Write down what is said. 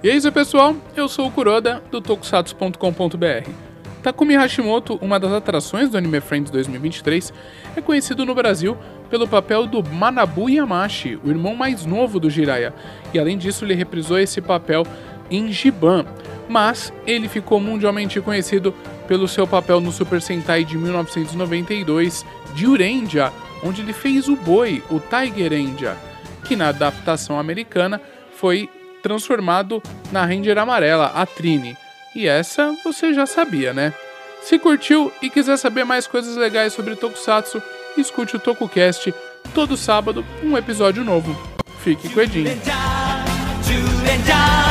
E é isso, pessoal, eu sou o Kuroda, do Tokusatsu.com.br. Takumi Hashimoto, uma das atrações do Anime Friends 2023, é conhecido no Brasil pelo papel do Manabu Yamashi, o irmão mais novo do Jiraiya, e além disso ele reprisou esse papel em Giban, mas ele ficou mundialmente conhecido pelo seu papel no Super Sentai de 1992, Zyurenja, onde ele fez o Boi, o Tigerenja, que na adaptação americana foi transformado na Ranger amarela, a Trini. E essa você já sabia, né? Se curtiu e quiser saber mais coisas legais sobre Tokusatsu, escute o TokuCast, todo sábado um episódio novo. Fique com o Edinho.